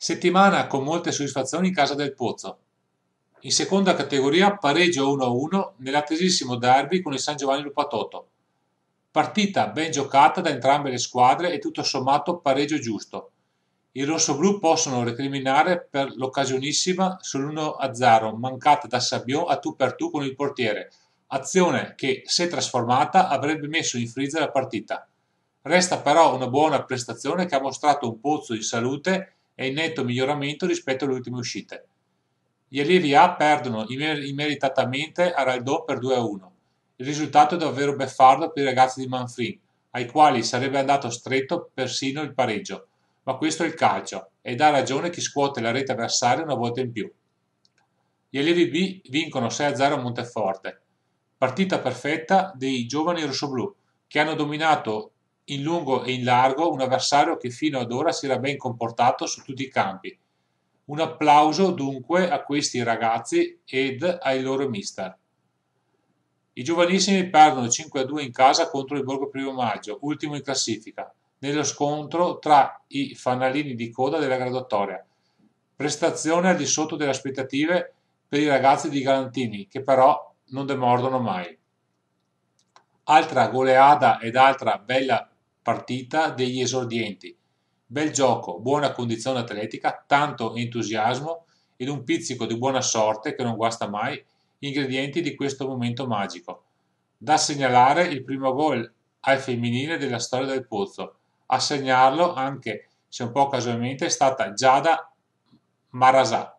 Settimana con molte soddisfazioni in casa del Pozzo. In seconda categoria pareggio 1-1 nell'attesissimo derby con il San Giovanni Lupatotto. Partita ben giocata da entrambe le squadre e tutto sommato pareggio giusto. I rossoblù possono recriminare per l'occasionissima sull'1-0 mancata da Sabion a tu per tu con il portiere, azione che, se trasformata, avrebbe messo in freezer la partita. Resta però una buona prestazione che ha mostrato un Pozzo in salute e in netto miglioramento rispetto alle ultime uscite. Gli allievi A perdono immeritatamente a Raldò per 2-1. Il risultato è davvero beffardo per i ragazzi di Manfrin, ai quali sarebbe andato stretto persino il pareggio, ma questo è il calcio e dà ragione chi scuote la rete avversaria una volta in più. Gli allievi B vincono 6-0 a Monteforte. Partita perfetta dei giovani rossoblù, che hanno dominato in lungo e in largo un avversario che fino ad ora si era ben comportato su tutti i campi. Un applauso dunque a questi ragazzi ed ai loro mister. I giovanissimi perdono 5-2 in casa contro il Borgo Primo Maggio, ultimo in classifica, nello scontro tra i fanalini di coda della graduatoria. Prestazione al di sotto delle aspettative per i ragazzi di Galantini, che però non demordono mai. Altra goleada ed altra bella partita degli esordienti. Bel gioco, buona condizione atletica, tanto entusiasmo ed un pizzico di buona sorte che non guasta mai, ingredienti di questo momento magico. Da segnalare il primo gol al femminile della storia del Pozzo. A segnarlo, anche se un po' casualmente, è stata Giada Marasà.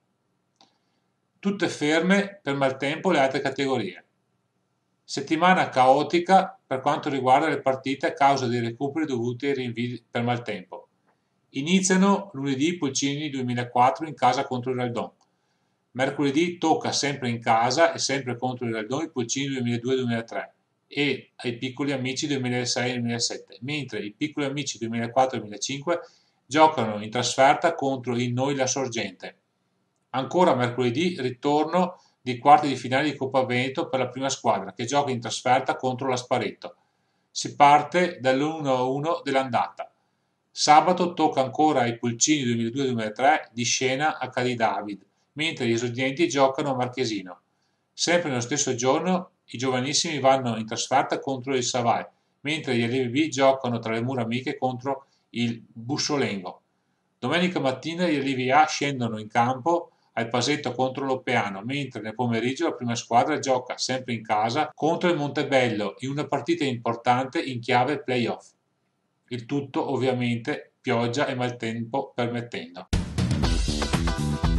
Tutte ferme per maltempo le altre categorie. Settimana caotica per quanto riguarda le partite a causa dei recuperi dovuti ai rinvii per maltempo. Iniziano lunedì Pulcini 2004 in casa contro il Raldon. Mercoledì tocca sempre in casa e sempre contro il Raldon i Pulcini 2002-2003 e ai piccoli amici 2006-2007, mentre i piccoli amici 2004-2005 giocano in trasferta contro il Noi La Sorgente. Ancora mercoledì ritorno di quarti di finale di Coppa Veneto per la prima squadra che gioca in trasferta contro l'Asparetto. Si parte dall'1-1 dell'andata. Sabato tocca ancora ai Pulcini 2002-2003 di Scena a Cadidavid, mentre gli esordienti giocano a Marchesino. Sempre nello stesso giorno i giovanissimi vanno in trasferta contro il Savai, mentre gli allievi B giocano tra le mura amiche contro il Bussolengo. Domenica mattina gli allievi A scendono in campo al Pasetto contro l'Oppeano, mentre nel pomeriggio la prima squadra gioca sempre in casa contro il Montebello in una partita importante in chiave playoff. Il tutto ovviamente pioggia e maltempo permettendo.